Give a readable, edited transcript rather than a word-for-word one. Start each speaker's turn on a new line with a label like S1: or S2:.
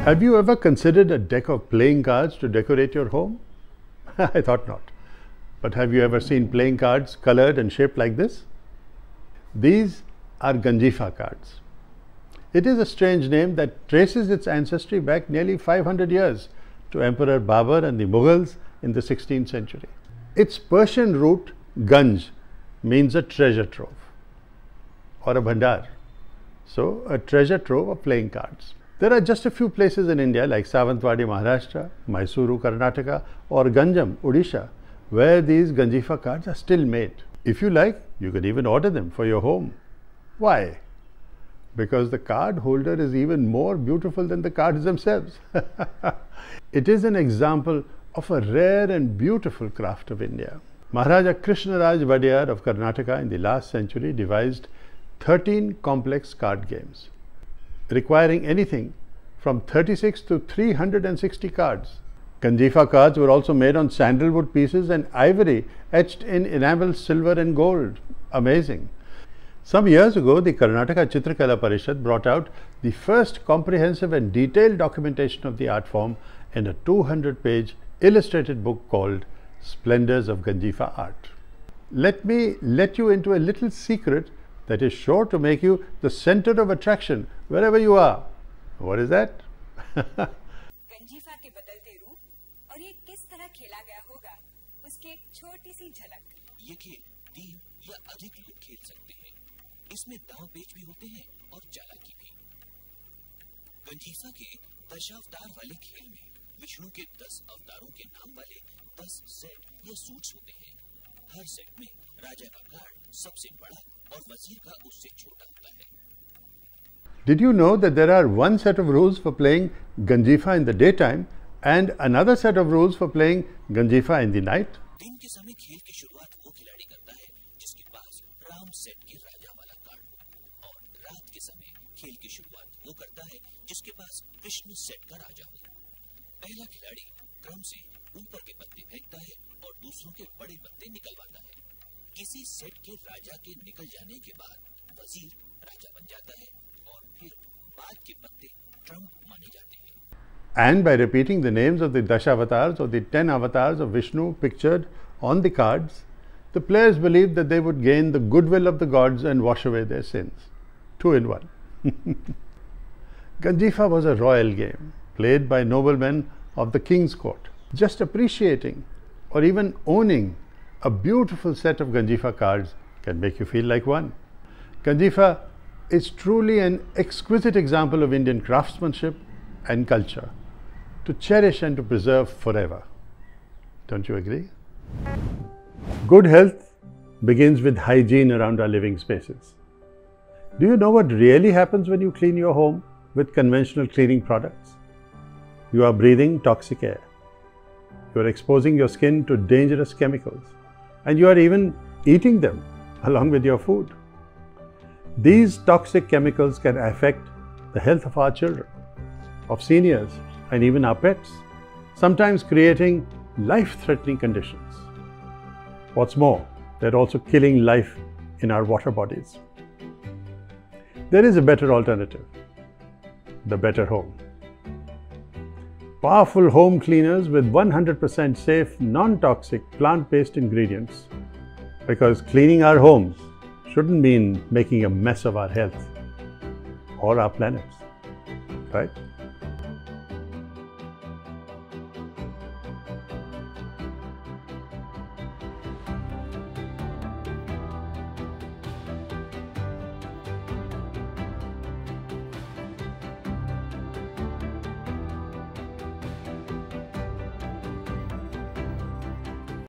S1: Have you ever considered a deck of playing cards to decorate your home? I thought not. But have you ever seen playing cards colored and shaped like this? These are Ganjifa cards. It is a strange name that traces its ancestry back nearly 500 years to Emperor Babur and the Mughals in the 16th century. Its Persian root Ganj means a treasure trove or a bhandar. So, a treasure trove of playing cards. There are just a few places in India like Savantwadi, Maharashtra, Mysuru, Karnataka or Ganjam, Odisha, where these Ganjifa cards are still made. If you like, you can even order them for your home. Why? Because the card holder is even more beautiful than the cards themselves. It is an example of a rare and beautiful craft of India. Maharaja Krishnaraj Vadiyar of Karnataka in the last century devised 13 complex card games, requiring anything from 36 to 360 cards. Ganjifa cards were also made on sandalwood pieces and ivory etched in enamel silver and gold. Amazing. Some years ago, the Karnataka Chitrakala Parishad brought out the first comprehensive and detailed documentation of the art form in a 200-page illustrated book called Splendors of Ganjifa Art. Let me let you into a little secret that is sure to make you the center of attraction wherever you are. What is that?
S2: Ganjifa के बदलते रूप और ये किस तरह खेला गया होगा, उसकी एक छोटी सी झलक।
S3: ये खेल 3 या अधिक लोग खेल सकते हैं। इसमें दांव पेच भी होते हैं और चालाकी भी। गंजीफा के दशावतार वाले खेल में विष्णु के 10 अवतारों के नाम वाले 10 सेट या सूट्स होते हैं। हर सेट में राजा का कार्ड सबसे बड़ा और वजीर का उससे छोटा होता है।
S1: Did you know that there are one set of rules for playing Ganjifa in the daytime and another set of rules for playing Ganjifa in the night?
S3: दिन के समय खेल की शुरुआत वो खिलाड़ी करता है जिसके पास राम सेट के राजा वाला कार्ड हो, और रात के समय खेल की शुरुआत वो करता है जिसके पास कृष्ण सेट का राजा हो। पहला खिलाड़ी क्रम से ऊपर के पत्ते फेंकता है और दूसरों के बड़े पत्ते निकलवाता है। किसी सेट के राजा के निकल जाने के बाद वजीर राजा बन जाता है और फिर बाद के पत्ते ट्रम्प माने जाते हैं।
S1: And by repeating the names of the Dashavatars or the 10 avatars of Vishnu pictured on the cards, the players believed that they would gain the goodwill of the gods and wash away their sins. 2 in 1. Ganjifa was a royal game played by noblemen of the king's court. Just appreciating or even owning a beautiful set of Ganjifa cards can make you feel like one. Ganjifa is truly an exquisite example of Indian craftsmanship and culture to cherish and to preserve forever. Don't you agree? Good health begins with hygiene around our living spaces. Do you know what really happens when you clean your home with conventional cleaning products? You are breathing toxic air. You are exposing your skin to dangerous chemicals, and you are even eating them along with your food. These toxic chemicals can affect the health of our children, of seniors, and even our pets, sometimes creating life-threatening conditions. What's more, they're also killing life in our water bodies. There is a better alternative, the Better Home. Powerful home cleaners with 100% safe, non-toxic, plant-based ingredients, because cleaning our homes shouldn't mean making a mess of our health or our planets, right?